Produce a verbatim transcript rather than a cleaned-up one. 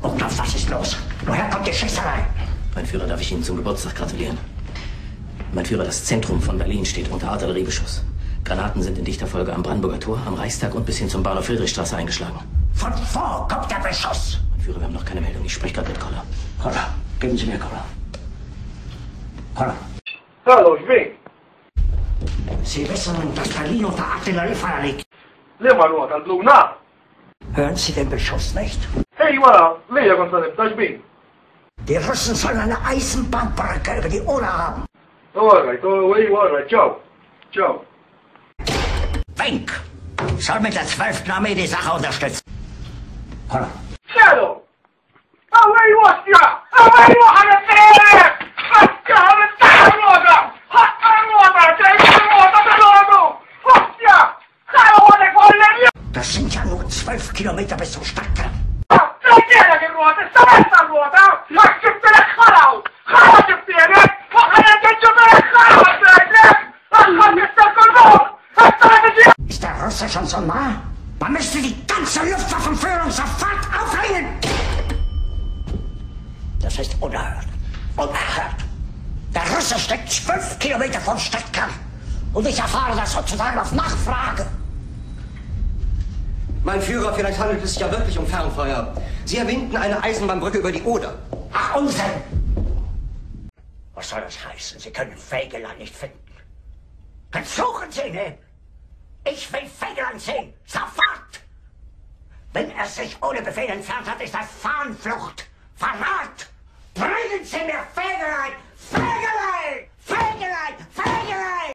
Oberst, was ist los? Woher kommt die Schießerei? Mein Führer, darf ich Ihnen zum Geburtstag gratulieren? Mein Führer, das Zentrum von Berlin steht unter Artilleriebeschuss. Granaten sind in dichter Folge am Brandenburger Tor, am Reichstag und bis hin zum Bahnhof Friedrichstraße eingeschlagen. Von wo kommt der Beschuss? Mein Führer, wir haben noch keine Meldung. Ich spreche gerade mit Koller. Koller, geben Sie mir Koller. Koller. Hallo, ich bin. Sie wissen, dass Berlin unter Artilleriefeuer liegt. Lema ruota, Luna. Hören Sie den Beschuss nicht? Hey, wara, lei con sta ich bin. Die Russen sollen eine Eisenbahnbrücke über die Oder haben. Alright, alright, alright, ciao. Ciao. Wenk soll mit der zwölften Armee die Sache unterstützen. Koller. Shadow! Away, Wastia! Away, Wastia! Wastia, Wastia, Wastia! Das sind ja nur zwölf Kilometer bis zum Stadtkern. Ist der Russe schon so nah? Man müsste die ganze Luftwaffenführung sofort aufhängen! Das ist unerhört. Unerhört. Der Russe steckt zwölf Kilometer vom Stadtkern. Und ich erfahre das sozusagen auf Nachfrage. Mein Führer, vielleicht handelt es sich ja wirklich um Fernfeuer. Sie erwähnten eine Eisenbahnbrücke über die Oder. Ach, Unsinn! Was soll das heißen? Sie können Fegelein nicht finden. Dann suchen Sie ihn hin! Ich will Fegelein sehen! Sofort! Wenn er sich ohne Befehl entfernt hat, ist das Fahnenflucht! Verrat! Bringen Sie mir Fegelein! Fegelein! Fegelein! Fegelein!